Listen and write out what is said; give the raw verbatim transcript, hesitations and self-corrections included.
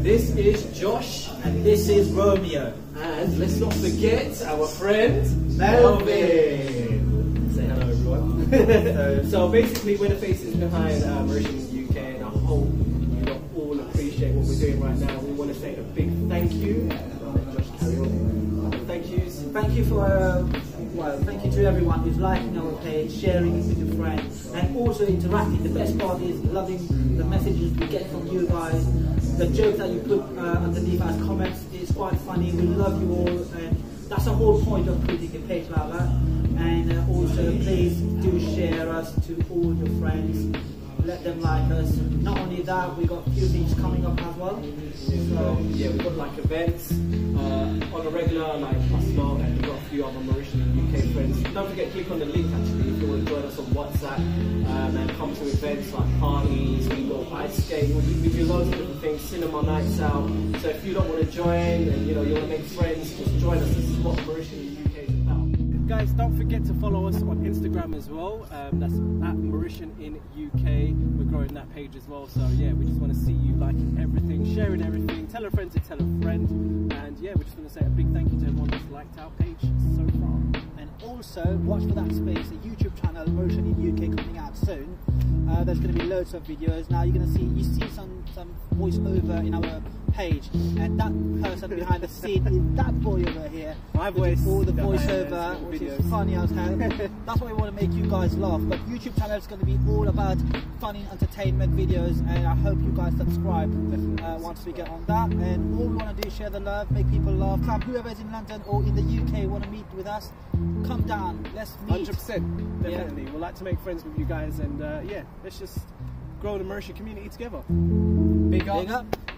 This is Josh. And this is Romeo. And let's not forget our friend Melvin. Say hello, everyone. so, so basically, we're the faces behind uh, Mauritian U K, and I hope you all appreciate what we're doing right now. We want to say a big thank you. I'll let Josh carry on. Thank yous. Thank you for, uh, well, thank you to everyone who's liking our page, sharing it with your friends, and also interacting. The best part is loving the messages we get from you guys. The jokes that you put uh, underneath as comments is quite funny. We love you all, and that's the whole point of creating a page like that. And uh, also, please do share us to all your friends. Let them like us. Not only that, we got a few things coming up as well. So yeah, we've got like events uh, on a regular, like us lot, and we've got a few other Mauritian and U K friends. Don't forget, click on the link actually if you want to join us on WhatsApp um, and come to events like parties. We go ice skate. We, we do loads of different things. Cinema nights out. So if you don't want to join and you know you want to make friends, just join us. This is what Mauritian and U K is about. Guys, don't forget to follow us on Instagram as well. Um, that's at Mauritian in U K. We're growing that page as well. So yeah, we just want to see you liking everything, sharing everything, tell a friend to tell a friend. And yeah, we just want to say a big thank you to everyone that's liked our page so far. And also, watch for that space, a YouTube channel, Mauritian in U K, coming out soon. Uh, there's going to be loads of videos. Now you're going to see, you see some, some voiceover in our page, and that person behind the scene is that boy over here. My voice. All the voiceover, which is funny as hell. That's why we want to make you guys laugh. But YouTube channel is going to be all about funny entertainment videos, and I hope you guys subscribe uh, once we get on that. And all we want to do is share the love, make people laugh. Come, whoever's in London or in the U K want to meet with us, come down. Let's meet. one hundred percent, definitely. Yeah. We'd like to make friends with you guys, and uh, yeah, let's just grow the Mauritian community together. Big up. Big up.